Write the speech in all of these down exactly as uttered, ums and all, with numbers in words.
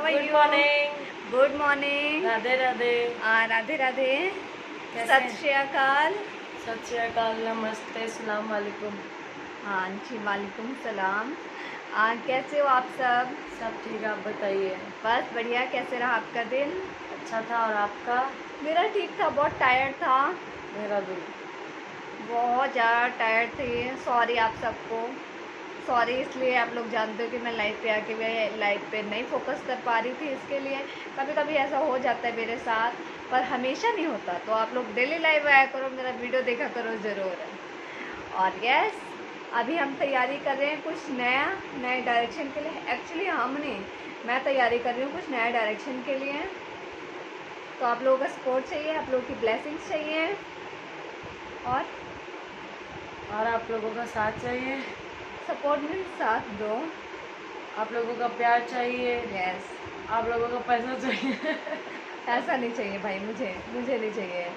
Are good you? Morning. Good morning. Radhe Radhe. Radhe Radhe. कैसे सत हैं? श्री अकाल। सत श्री अकाल, नमस्ते, सलाम वालेकुम। हाँ जी, वालेकुम सलाम। आ, कैसे हो आप सब? सब ठीक, आप बताइए। बस बढ़िया। कैसे रहा आपका दिन? अच्छा था, और आपका? मेरा ठीक था, बहुत टायर्ड था। मेरा भी बहुत ज़्यादा टायर्ड थी। सॉरी आप सबको। सॉरी इसलिए, आप लोग जानते हो कि मैं लाइफ पे आके मैं लाइफ पे नहीं फोकस कर पा रही थी, इसके लिए कभी कभी ऐसा हो जाता है मेरे साथ, पर हमेशा नहीं होता। तो आप लोग डेली लाइव आया करो, मेरा वीडियो देखा करो ज़रूर। और यस, अभी हम तैयारी कर रहे हैं कुछ नया, नए डायरेक्शन के लिए। एक्चुअली हमने मैं तैयारी कर रही हूँ कुछ नया डायरेक्शन के लिए। तो आप लोगों का सपोर्ट चाहिए, आप लोगों की ब्लेसिंग्स चाहिए, और और आप लोगों का साथ चाहिए। सपोर्ट में साथ दो। आप लोगों का प्यार चाहिए। यस। आप लोगों का पैसा चाहिए। ऐसा नहीं चाहिए भाई, मुझे मुझे नहीं चाहिए।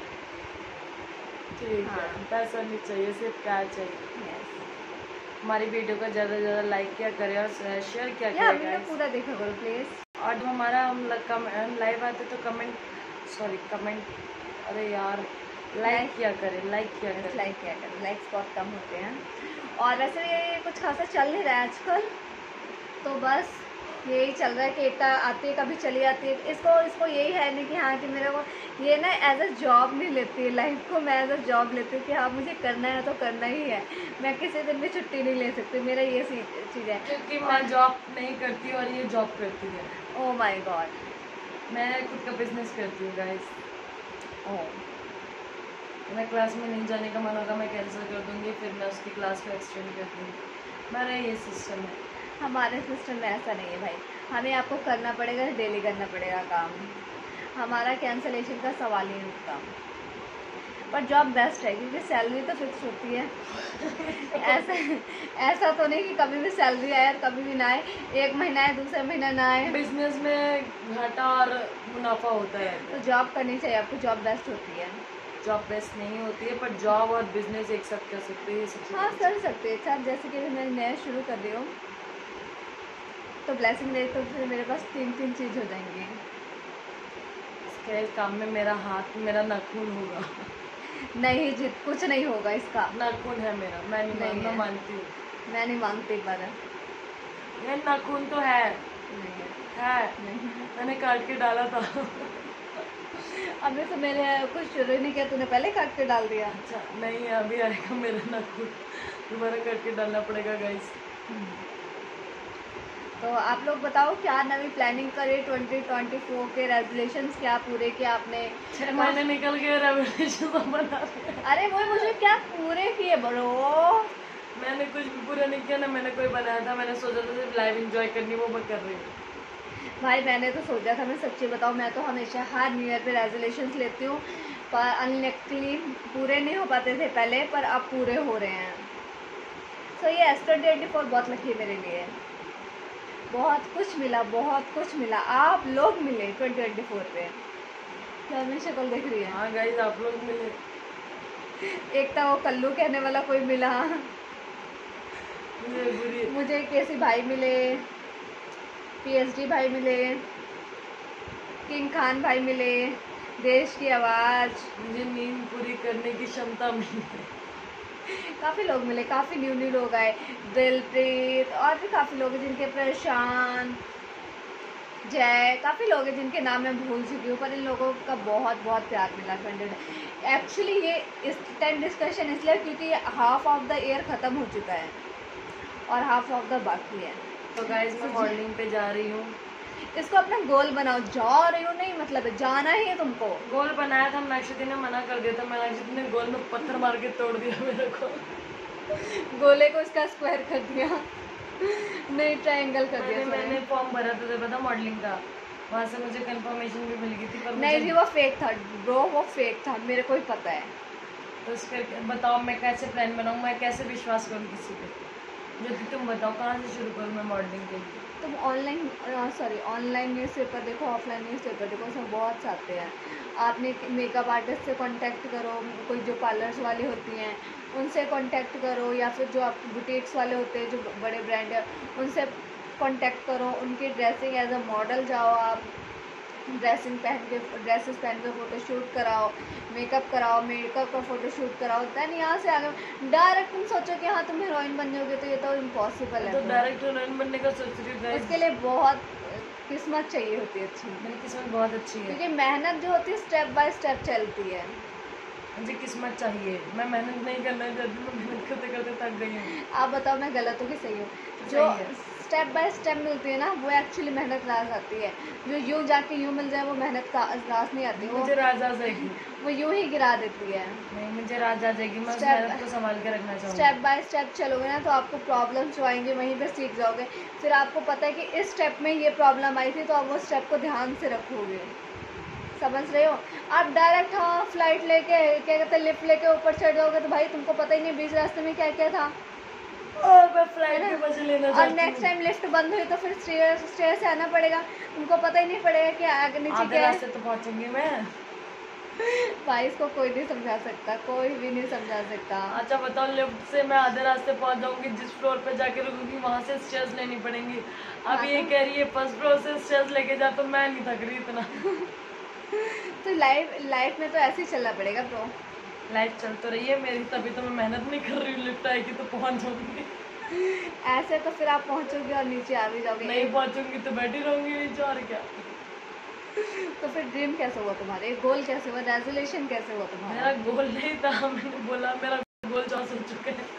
ठीक है, हाँ। पैसा नहीं चाहिए, सिर्फ प्यार चाहिए। यस। हमारी वीडियो को ज़्यादा से ज़्यादा लाइक किया करें और शेयर किया या करें वीडियो guys। पूरा देखा करो प्लीज। और जब हमारा हम लाइव आते तो कमेंट सॉरी कमेंट अरे यार लाइक Like- किया करें, लाइक किया करें। लाइक क्या करें, लाइक्स बहुत कम होते हैं। और वैसे ये कुछ खासा चल नहीं रहा है आजकल, तो बस यही चल रहा है कि एकता आती है कभी चली जाती है। इसको इसको यही है नहीं कि हाँ कि मेरे को ये ना एज अ जॉब नहीं लेती है, लाइफ को मैं एज अ जॉब लेती हूँ कि हाँ मुझे करना है तो करना ही है। मैं किसी दिन भी छुट्टी नहीं ले सकती, मेरा ये चीज़ है। क्योंकि मैं जॉब नहीं करती और ये जॉब करती है। Oh my God. मैं खुद का बिजनेस करती हूँ गाइस। ओ मैं क्लास में नहीं जाने का मन होगा, मैं कैंसिल कर दूंगी, फिर मैं उसकी क्लास को एक्सटेंड कर दूंगी। मेरा ये सिस्टम है। हमारे सिस्टम में ऐसा नहीं है भाई, हमें आपको करना पड़ेगा, डेली करना पड़ेगा काम। हमारा कैंसलेशन का सवाल ही नहीं उठता। पर जॉब बेस्ट है क्योंकि सैलरी तो फिक्स होती है। ऐसा ऐसा तो नहीं कि कभी भी सैलरी आए और कभी भी ना आए, एक महीना आए दूसरे महीना ना आए। बिजनेस में घाटा और मुनाफा होता है, तो जॉब करनी चाहिए आपको, जॉब बेस्ट होती है। जॉब बेस्ट नहीं होती है, पर जॉब और बिजनेस एक साथ कर सकते हैं, ये सबसे हाँ कर सकते हैं साथ। जैसे कि मैं नया शुरू कर रही हूँ तो ब्लेसिंग रही तो फिर मेरे पास तीन तीन चीज़ हो जाएंगी। इसके काम में मेरा हाथ, मेरा नाखून होगा। नहीं जीत, कुछ नहीं होगा इसका। नाखून है मेरा, मैं नहीं, नहीं मानना है। मानती हूँ। मैं नहीं मानती, पर ये नाखून तो है नहीं है। है नहीं। मैंने काट के डाला था। अभी तो मैंने कुछ शुरू ही नहीं किया, तूने पहले काट के डाल दिया। अच्छा नहीं, अभी आएगा मेरा नाखून, दोबारा काट के डालना पड़ेगा गाइस। तो आप लोग बताओ क्या नवी प्लानिंग करे ट्वेंटी ट्वेंटी फोर के रेजोल्यूशंस क्या पूरे किए आपने? छह महीने निकल गए रेवोल्यूशन बना रहे। अरे वो मुझे क्या पूरे किए ब्रो? मैंने कुछ भी पूरा नहीं किया ना, मैंने कोई बनाया था, मैंने सोचा था सिर्फ लाइव एंजॉय करनी, वो मैं कर रही हूँ। भाई मैंने तो सोचा था, मैं सच्ची बताऊँ, मैं तो हमेशा हर न्यू ईयर पे रेजोल्यूशंस लेती हूँ, पर अनलक्ली पूरे नहीं हो पाते थे पहले, पर अब पूरे हो रहे हैं। सो so, ये एस ट्वेंटी ट्वेंटी फोर बहुत लकी मेरे लिए। बहुत कुछ मिला, बहुत कुछ मिला। आप लोग मिले ट्वेंटी ट्वेंटी फोर पे। क्या मेरी शक्ल देख रही है? हाँ गाइस, आप लोग मिले। एक था वो कल्लू कहने वाला कोई मिला, मुझे बुरी मुझे केसी भाई मिले, पीएचडी भाई मिले, किंग खान भाई मिले, देश की आवाज़, मुझे नींद पूरी करने की क्षमता मिली। काफ़ी लोग मिले, काफ़ी न्यू न्यू लोग आए, दिलप्रीत, और भी काफ़ी लोग हैं जिनके प्रशांत, जय, काफ़ी लोग हैं जिनके नाम मैं भूल चुकी हूँ, पर इन लोगों का बहुत बहुत प्यार मिला। फ्रेंड एक्चुअली ये इस टाइम डिस्कशन इसलिए क्योंकि हाफ ऑफ द ईयर ख़त्म हो चुका है और हाफ ऑफ द बाकी है। तो गाइस मैं मॉर्निंग पे जा रही हूँ। इसको अपना गोल बनाओ। जा रही हो नहीं मतलब है जाना ही है तुमको। गोल बनाया था, मीनाक्षी ने मना कर दिया था, मीनाक्षी ने गोल में पत्थर मार के तोड़ दिया मेरे को। गोले को इसका स्क्वायर कर दिया, नहीं ट्रायंगल कर दिया। मैंने मैंने फॉर्म भरा था, पता मॉडलिंग का, वहाँ से मुझे कंफर्मेशन भी मिल गई थी, पर नहीं जी वो फेक था ब्रो, वो फेक था, मेरे को ही पता है। तो उस पर बताओ मैं कैसे प्लान बनाऊँ, मैं कैसे विश्वास करूँ किसी पे? जो कि तुम बताओ कहाँ से शुरू करूँ मैं मॉडलिंग के लिए? तुम ऑनलाइन सॉरी ऑनलाइन न्यूज़पेपर देखो, ऑफलाइन न्यूज़पेपर देखो, उसमें बहुत से आते हैं। आपने मेकअप आर्टिस्ट से कांटेक्ट करो, कोई जो पार्लर्स वाली होती हैं उनसे कांटेक्ट करो, या फिर जो आप बुटीक्स वाले होते हैं जो बड़े ब्रांड है उनसे कांटेक्ट करो, उनकी ड्रेसिंग एज अ मॉडल जाओ, आप ड्रेसिंग पहन के ड्रेसेस पहन के फ़ोटो शूट कराओ, मेकअप कराओ, मेकअप का फ़ोटो शूट कराओ। दैन यहाँ से आगे डायरेक्ट तुम सोचो कि हाँ तुम हीरोइन बन जाओगे, तो ये तो इम्पॉसिबल है। तो डायरेक्ट हीरोइन बनने का सोच रही हूँ गाइस। उसके लिए बहुत किस्मत चाहिए होती है अच्छी, मेरी किस्मत बहुत अच्छी है, क्योंकि मेहनत जो होती है स्टेप बाय स्टेप चलती है। मुझे किस्मत चाहिए, मैं मेहनत नहीं करना चाहती, मैं मेहनत करते करते थक गई हूँ। आप बताओ मैं गलत हूँ कि सही हूँ? जो सही है। स्टेप बाय स्टेप मिलती है ना, वो एक्चुअली मेहनत रास आती है। जो यूँ जाके यूँ मिल जाए वो मेहनत का रास नहीं आती, वो मुझे राज आ जाएगी, वो यूँ ही गिरा देती है। नहीं मुझे राज आ जाएगी, मैं उस Step- मेहनत को संभाल के रखना चाहूँगी। स्टेप बाय स्टेप चलोगे ना तो आपको प्रॉब्लम्स जो आएंगे वहीं पे सीख जाओगे। फिर आपको पता है कि इस स्टेप में ये प्रॉब्लम आई थी, तो आप वो स्टेप को ध्यान से रखोगे। समझ रहे हो? आप डायरेक्ट हाँ फ्लाइट लेके क्या कहते हैं लिफ्ट लेके ऊपर चढ़ जाओगे तो भाई तुमको पता ही नहीं बीच रास्ते में क्या क्या था। और मैं फ्लाइट के मजे लेना और चाहती नेक्स्ट हूँ। टाइम लिफ्ट बंद हुई तो फिर स्टेयर स्टेयर से आना पड़ेगा, तुमको पता ही नहीं पड़ेगा कि आगे नीचे आधे क्या है। रास्ते तो पहुँचूंगी मैं। भाई इसको कोई नहीं समझा सकता, कोई भी नहीं समझा सकता। अच्छा बताओ, लिफ्ट से मैं आधे रास्ते पहुंच जाऊंगी, जिस फ्लोर पे जाके रुकूंगी वहां से स्टेयर्स लेनी पड़ेंगी। अब हाँ ये तो? कह रही है फर्स्ट फ्लोर से स्टेयर्स लेके जा, तो मैं नहीं थक रही इतना। तो लाइफ लाइफ में तो ऐसे ही चलना पड़ेगा ब्रो। लाइफ चल तो रही है मेरी, तभी तो मैं मेहनत नहीं कर रही हूँ, लिफ्ट आएगी तो पहुंच जाऊंगी। ऐसे तो फिर आप पहुंचोगे और नीचे आ भी जाओगे। नहीं पहुंचूंगी तो बैठी रहूंगी नीचे, और क्या। तो फिर ड्रीम कैसे हुआ तुम्हारे, गोल कैसे हुआ, रेजोल्यूशन कैसे हुआ तुम्हारा? मेरा गोल नहीं था, मैंने बोला मेरा गोल चौस हो चुका है।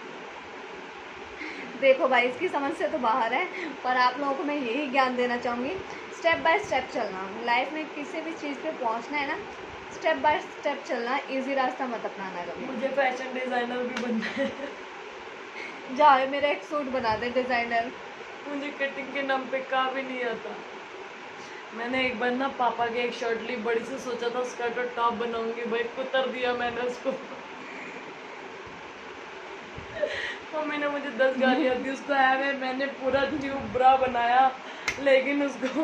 देखो भाई इसकी समझ से तो बाहर है, पर आप लोगों को मैं यही ज्ञान देना चाहूँगी, स्टेप बाय स्टेप चलना। लाइफ में किसी भी चीज़ पे पहुँचना है ना, स्टेप बाय स्टेप चलना, इजी रास्ता मत अपनाना कभी। मुझे फैशन डिजाइनर भी बनना है। जाओ मेरा एक सूट बना दे डिज़ाइनर। मुझे कटिंग के नाम पे का भी नहीं आता। मैंने एक बार ना पापा की एक शर्ट ली बड़ी से, सोचा था स्कर्ट और टॉप बनाऊंगी, भाई कुतर दिया मैंने उसको। मम्मी ने मुझे दस गालियां दी, उसको है मैं मैंने पूरा न्यू ब्रा बनाया, लेकिन उसको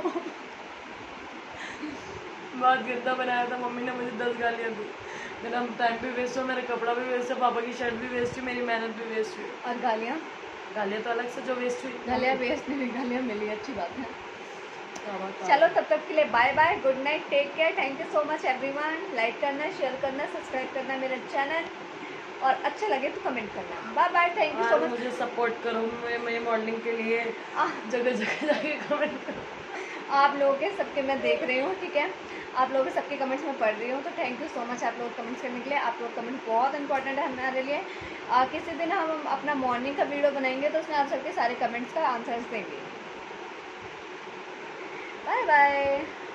बहुत गंदा बनाया था। मम्मी ने मुझे दस गालियां दी, मेरा टाइम भी वेस्ट हुआ, मेरा कपड़ा भी वेस्ट है, पापा की शर्ट भी वेस्ट हुई, मेरी मेहनत भी वेस्ट हुई। और गालियाँ? गालियाँ तो अलग से जो वेस्ट हुई। गालियाँ वेस्ट नहीं हुई, गालियाँ मिली, अच्छी बात है। चलो चलो तब तक के लिए bye bye, good night, take care, thank you so much everyone. Like करना, शेयर करना, सब्सक्राइब करना मेरा चैनल, और अच्छा लगे तो कमेंट करना। Bye bye, thank you so और मच। मुझे सपोर्ट करो, मैं मेरे मॉडलिंग के लिए जगह जगह जाके कमेंट करो। आप लोगों के सबके मैं देख रही हूँ, ठीक है, आप लोगों के सबके कमेंट्स मैं पढ़ रही हूँ, तो थैंक यू सो मच आप लोग कमेंट्स करने के लिए। आप लोग कमेंट बहुत इंपॉर्टेंट है हमारे लिए। आ, किसी दिन हम अपना मॉर्निंग का वीडियो बनाएंगे तो उसमें आप सबके सारे कमेंट्स का आंसर्स देंगे। Bye bye.